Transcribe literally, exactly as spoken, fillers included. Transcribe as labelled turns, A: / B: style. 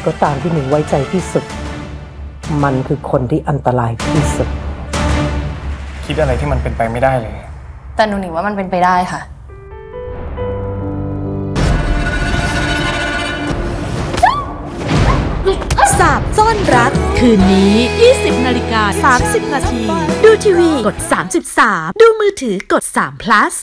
A: ก็ตามที่หนูไว้ใจที่สุดมันคือคนที่อันตรายที่สุด
B: คิดอะไรที่มันเป็นไปไม่ได้เลย
C: แต่หนูหนิงว่ามันเป็นไปได้ค่ะ
D: สาบซ่อนรักคืนนี้ ยี่สิบนาฬิกาสามสิบนาทีดูทีวีกดสามสิบสามดูมือถือกดสาม plus